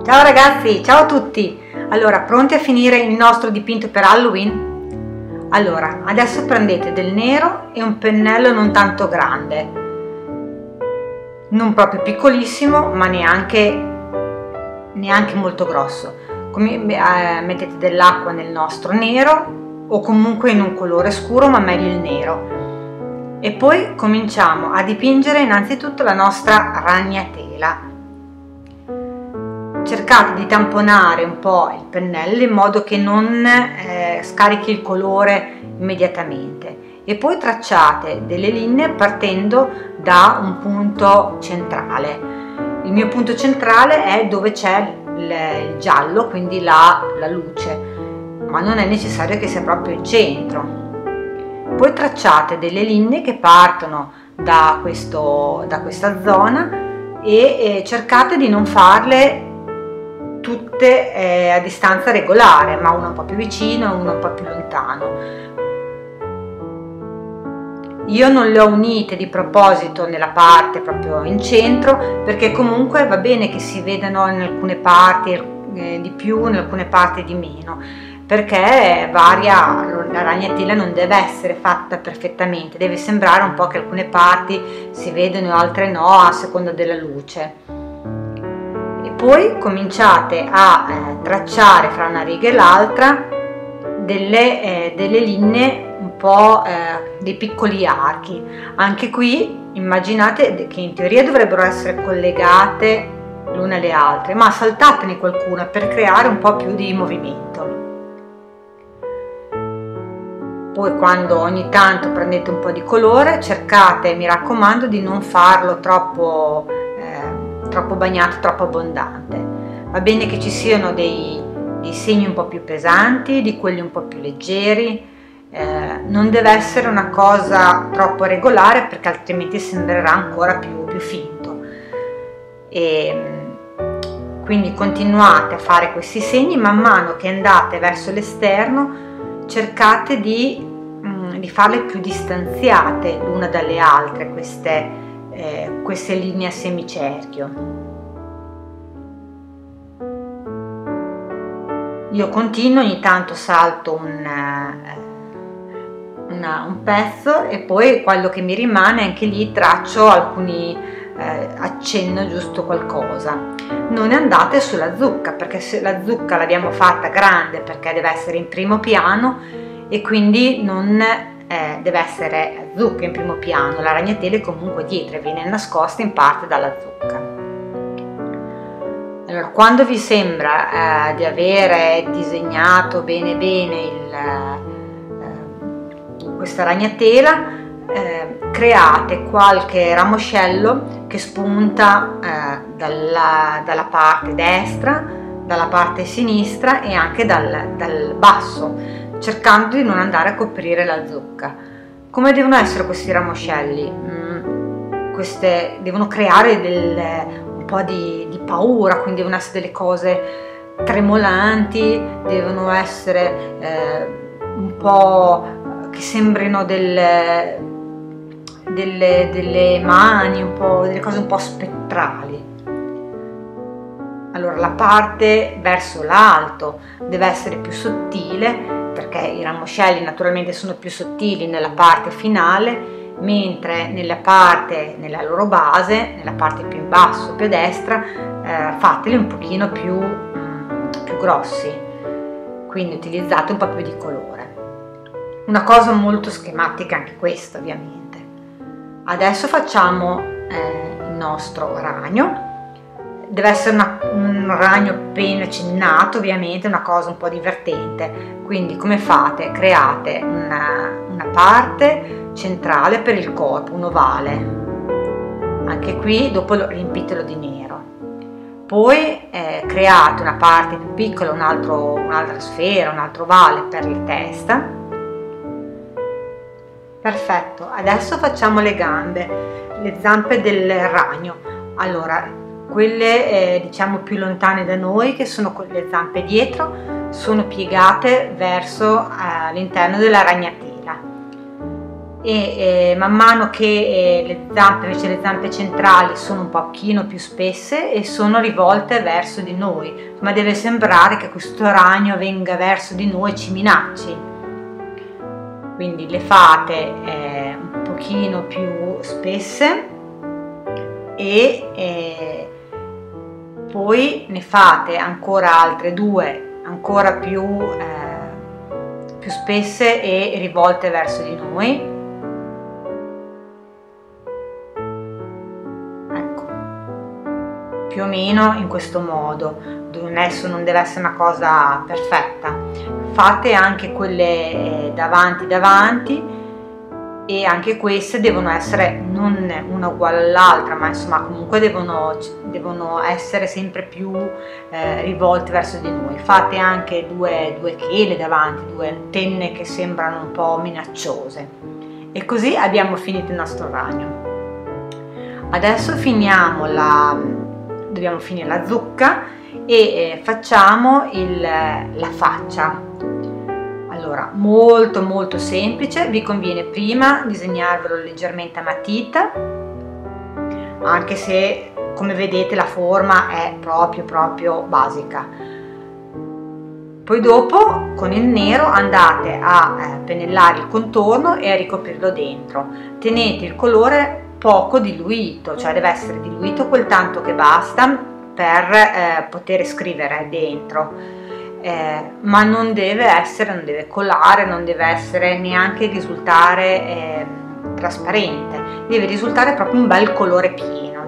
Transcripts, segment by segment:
Ciao ragazzi, ciao a tutti! Allora, pronti a finire il nostro dipinto per Halloween? Allora, adesso prendete del nero e un pennello non tanto grande, non proprio piccolissimo, ma neanche molto grosso. Mettete dell'acqua nel nostro nero o comunque in un colore scuro, ma meglio il nero. E poi cominciamo a dipingere innanzitutto la nostra ragnatela. Cercate di tamponare un po' il pennello in modo che non scarichi il colore immediatamente, e poi tracciate delle linee partendo da un punto centrale. Il mio punto centrale è dove c'è il giallo, quindi la luce, ma non è necessario che sia proprio il centro. Poi tracciate delle linee che partono da questa zona e cercate di non farle tutte a distanza regolare, ma una un po' più vicino e una un po' più lontano. Io non le ho unite di proposito nella parte proprio in centro, perché comunque va bene che si vedano in alcune parti di più, in alcune parti di meno, perché varia, la ragnatela non deve essere fatta perfettamente, deve sembrare un po' che alcune parti si vedono e altre no, a seconda della luce. E poi cominciate a tracciare fra una riga e l'altra delle linee, un po' dei piccoli archi. Anche qui immaginate che in teoria dovrebbero essere collegate l'una alle altre, ma saltatene qualcuna per creare un po' più di movimento. Poi quando ogni tanto prendete un po' di colore, cercate, mi raccomando, di non farlo troppo bagnato, troppo abbondante. Va bene che ci siano dei segni un po' più pesanti, di quelli un po' più leggeri, non deve essere una cosa troppo regolare, perché altrimenti sembrerà ancora più finto. E quindi continuate a fare questi segni, man mano che andate verso l'esterno cercate di farle più distanziate l'una dalle altre, queste linee a semicerchio. Io continuo, ogni tanto salto un pezzo e poi quello che mi rimane anche lì traccio alcuni accenno giusto qualcosa. Non andate sulla zucca, perché se la zucca l'abbiamo fatta grande perché deve essere in primo piano, e quindi non deve essere zucca in primo piano, la ragnatela è comunque dietro e viene nascosta in parte dalla zucca. Allora, quando vi sembra di avere disegnato bene questa ragnatela, create qualche ramoscello che spunta dalla parte destra, dalla parte sinistra e anche dal basso, cercando di non andare a coprire la zucca. Come devono essere questi ramoscelli? Devono creare un po' di paura, quindi devono essere delle cose tremolanti, devono essere un po' che sembrino delle mani, delle cose un po' spettrali. Allora, la parte verso l'alto deve essere più sottile, perché i ramoscelli naturalmente sono più sottili nella parte finale, mentre nella loro base, nella parte più in basso, più a destra, fateli un pochino più grossi, quindi utilizzate un po' più di colore. Una cosa molto schematica anche questa, ovviamente. Adesso facciamo il nostro ragno. Deve essere un ragno appena accennato, ovviamente, una cosa un po' divertente. Quindi come fate? Create una parte centrale per il corpo, un ovale. Anche qui dopo riempitelo di nero. Poi create una parte più piccola, un'altra sfera, un altro ovale per la testa. Perfetto, adesso facciamo le gambe, le zampe del ragno. Allora, quelle diciamo più lontane da noi, che sono le zampe dietro, sono piegate verso l'interno della ragnatela. e man mano che le zampe, invece le zampe centrali sono un pochino più spesse e sono rivolte verso di noi, ma deve sembrare che questo ragno venga verso di noi e ci minacci. Quindi le fate un pochino più spesse e poi ne fate ancora altre due ancora più spesse e rivolte verso di noi. Ecco, più o meno in questo modo. Adesso non deve essere una cosa perfetta. Fate anche quelle davanti e anche queste devono essere non una uguale all'altra, ma insomma comunque devono essere sempre più rivolte verso di noi. Fate anche due chele davanti, due antenne che sembrano un po' minacciose. E così abbiamo finito il nostro ragno. Adesso dobbiamo finire la zucca e facciamo la faccia. Allora, molto semplice, vi conviene prima disegnarvelo leggermente a matita, anche se come vedete la forma è proprio basica. Poi dopo con il nero andate a pennellare il contorno e a ricoprirlo dentro. Tenete il colore poco diluito, cioè deve essere diluito quel tanto che basta per poter scrivere dentro. Ma non deve colare, non deve essere neanche risultare trasparente, deve risultare proprio un bel colore pieno.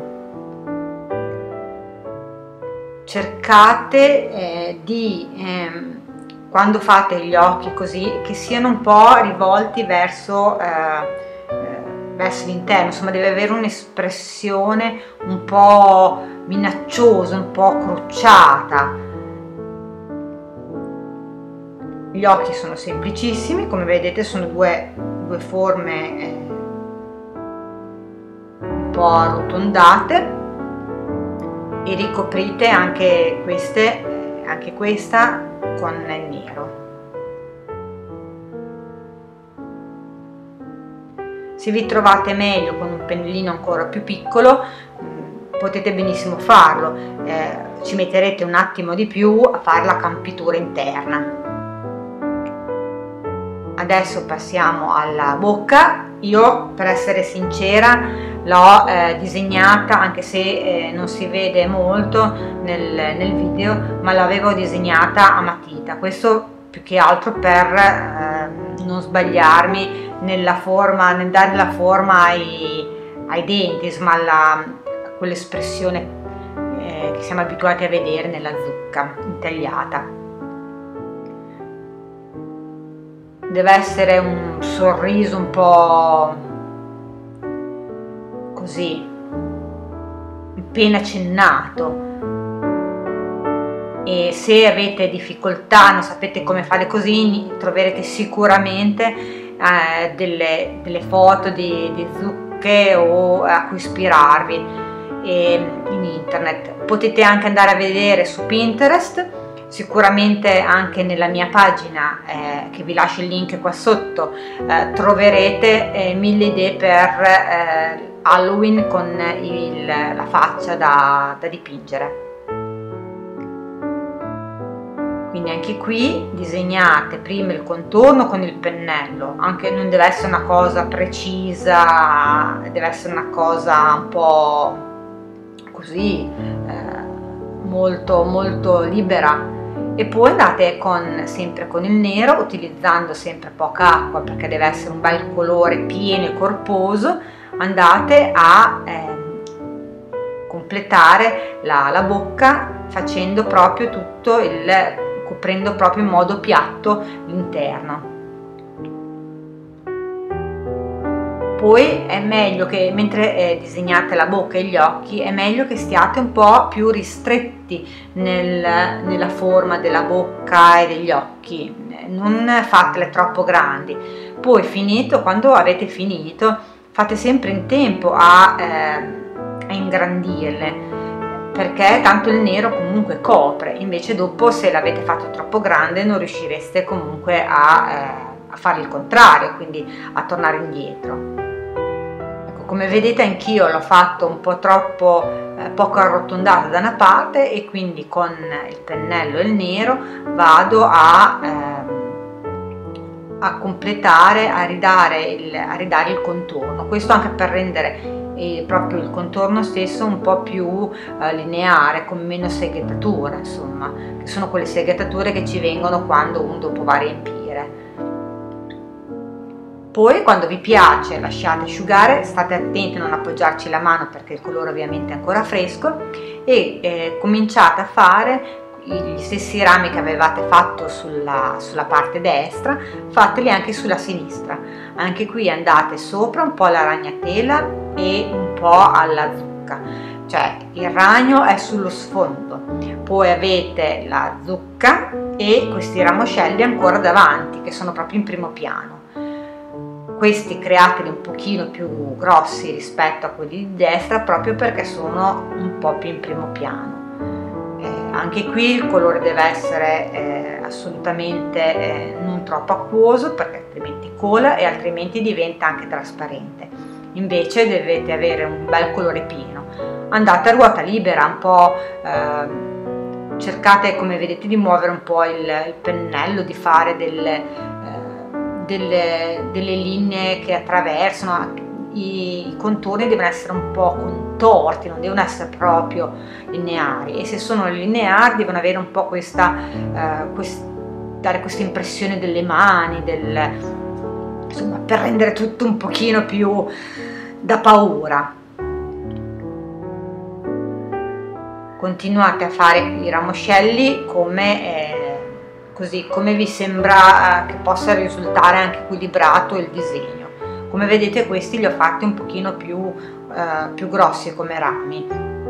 Cercate quando fate gli occhi così, che siano un po' rivolti verso l'interno, insomma deve avere un'espressione un po' minacciosa, un po' crucciata. Gli occhi sono semplicissimi, come vedete sono due forme un po' arrotondate, e ricoprite anche questa con il nero. Se vi trovate meglio con un pennellino ancora più piccolo, potete benissimo farlo, ci metterete un attimo di più a fare la campitura interna. Adesso passiamo alla bocca. Io, per essere sincera, l'ho disegnata, anche se non si vede molto nel video, ma l'avevo disegnata a matita. Questo più che altro per non sbagliarmi nella forma, nel dare la forma ai denti, insomma quell'espressione che siamo abituati a vedere nella zucca intagliata. Deve essere un sorriso un po' così, appena accennato, e se avete difficoltà, non sapete come fare così, troverete sicuramente delle foto di zucche o a cui ispirarvi in internet. Potete anche andare a vedere su Pinterest. Sicuramente anche nella mia pagina, che vi lascio il link qua sotto, troverete 1000 idee per Halloween con la faccia da dipingere. Quindi anche qui disegnate prima il contorno con il pennello, anche non deve essere una cosa precisa, deve essere una cosa un po' così, molto libera. E poi andate sempre con il nero, utilizzando sempre poca acqua perché deve essere un bel colore pieno e corposo, andate a completare la bocca, facendo proprio tutto coprendo proprio in modo piatto l'interno. Poi è meglio che mentre disegnate la bocca e gli occhi, è meglio che stiate un po' più ristretti nella forma della bocca e degli occhi, non fatele troppo grandi. Poi quando avete finito, fate sempre in tempo a ingrandirle, perché tanto il nero comunque copre, invece dopo se l'avete fatto troppo grande non riuscireste comunque a a fare il contrario, quindi a tornare indietro. Ecco, come vedete anch'io l'ho fatto un po' troppo poco arrotondata da una parte, e quindi con il pennello e il nero vado a completare, a ridare il contorno. Questo anche per rendere proprio il contorno stesso un po' più lineare, con meno seghettature, insomma, che sono quelle seghettature che ci vengono quando uno dopo va a riempire. Poi quando vi piace lasciate asciugare, state attenti a non appoggiarci la mano perché il colore ovviamente è ancora fresco, e cominciate a fare gli stessi rami che avevate fatto sulla parte destra, fateli anche sulla sinistra. Anche qui andate sopra un po' alla ragnatela e un po' alla zucca, cioè il ragno è sullo sfondo, poi avete la zucca e questi ramoscelli ancora davanti che sono proprio in primo piano. Questi createli un pochino più grossi rispetto a quelli di destra, proprio perché sono un po' più in primo piano. Anche qui il colore deve essere assolutamente non troppo acquoso, perché altrimenti cola e altrimenti diventa anche trasparente. Invece dovete avere un bel colore pieno. Andate a ruota libera, un po' cercate, come vedete, di muovere un po' il pennello, di fare delle linee che attraversano. I contorni devono essere un po' contorti, non devono essere proprio lineari, e se sono lineari devono avere un po' dare questa impressione delle mani, insomma, per rendere tutto un pochino più da paura. Continuate a fare i ramoscelli così come vi sembra che possa risultare anche equilibrato il disegno. Come vedete, questi li ho fatti un pochino più grossi come rami.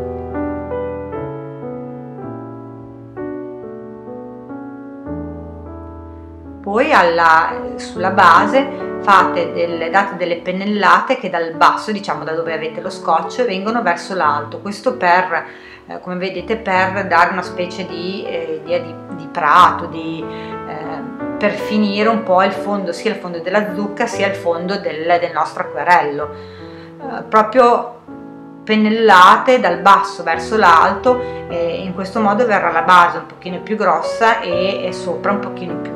Poi sulla base date delle pennellate che dal basso, diciamo da dove avete lo scotch, vengono verso l'alto. Questo come vedete, per dare una specie di idea di prato, per finire un po' il fondo, sia il fondo della zucca sia il fondo del nostro acquerello, proprio pennellate dal basso verso l'alto, in questo modo verrà la base un pochino più grossa e sopra un pochino più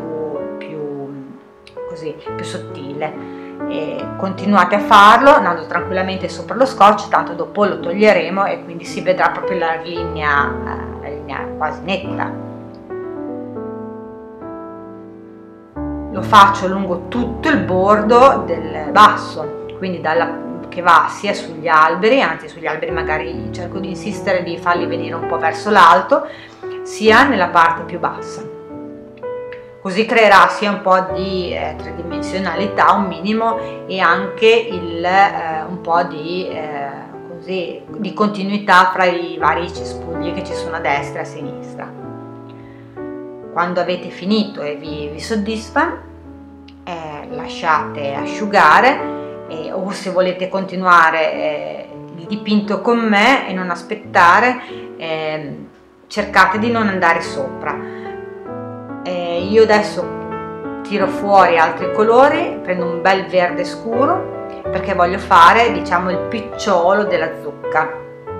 sottile. Continuate a farlo andando tranquillamente sopra lo scotch, tanto dopo lo toglieremo e quindi si vedrà proprio la linea quasi netta. Lo faccio lungo tutto il bordo del basso, quindi che va sia sugli alberi, anzi sugli alberi magari cerco di insistere di farli venire un po' verso l'alto, sia nella parte più bassa. Così creerà sia un po' di tridimensionalità, un minimo, e anche un po' di continuità fra i vari cespugli che ci sono a destra e a sinistra. Quando avete finito e vi soddisfa, lasciate asciugare, o se volete continuare il dipinto con me e non aspettare, cercate di non andare sopra. Io adesso tiro fuori altri colori, prendo un bel verde scuro perché voglio fare, diciamo, il picciolo della zucca.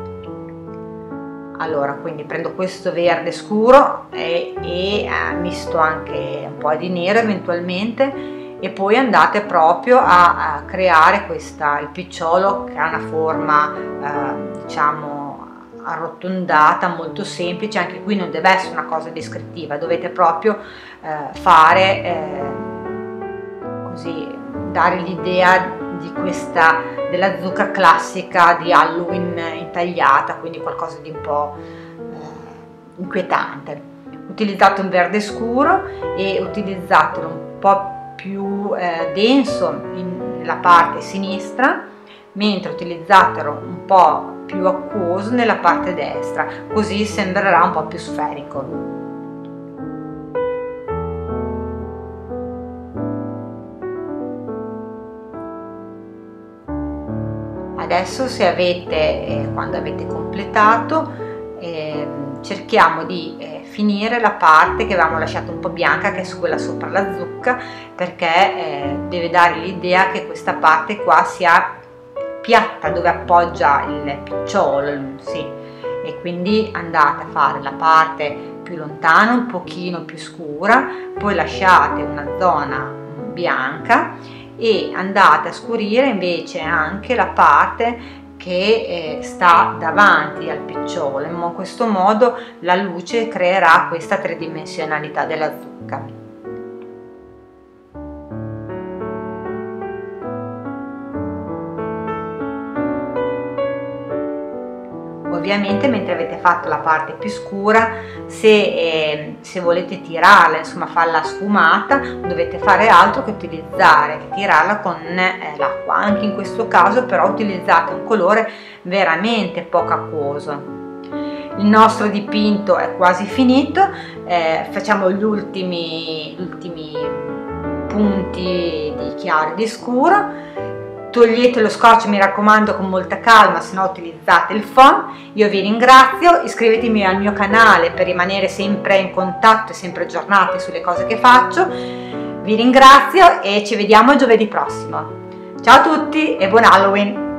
Allora, quindi prendo questo verde scuro e misto anche un po' di nero eventualmente, e poi andate proprio a creare il picciolo, che ha una forma diciamo arrotondata, molto semplice. Anche qui non deve essere una cosa descrittiva, dovete proprio fare così, dare l'idea della zucca classica di Halloween intagliata, quindi qualcosa di un po' inquietante. Utilizzate un verde scuro e utilizzatelo un po' più denso nella parte sinistra, mentre utilizzatelo un po' più acquoso nella parte destra, così sembrerà un po' più sferico. Adesso, quando avete completato, cerchiamo di finire la parte che avevamo lasciato un po' bianca, che è su quella sopra la zucca, perché deve dare l'idea che questa parte qua sia piatta dove appoggia il picciolo, sì. E quindi andate a fare la parte più lontana, un pochino più scura, poi lasciate una zona bianca e andate a scurire invece anche la parte che sta davanti al picciolo. In questo modo la luce creerà questa tridimensionalità della zucca. Ovviamente mentre avete fatto la parte più scura, se volete tirarla, insomma farla sfumata, non dovete fare altro che tirarla con l'acqua. Anche in questo caso però utilizzate un colore veramente poco acquoso. Il nostro dipinto è quasi finito, facciamo gli ultimi punti di chiaro e di scuro. Togliete lo scotch, mi raccomando, con molta calma, se no utilizzate il foam. Io vi ringrazio, iscrivetevi al mio canale per rimanere sempre in contatto e sempre aggiornati sulle cose che faccio. Vi ringrazio e ci vediamo giovedì prossimo. Ciao a tutti e buon Halloween!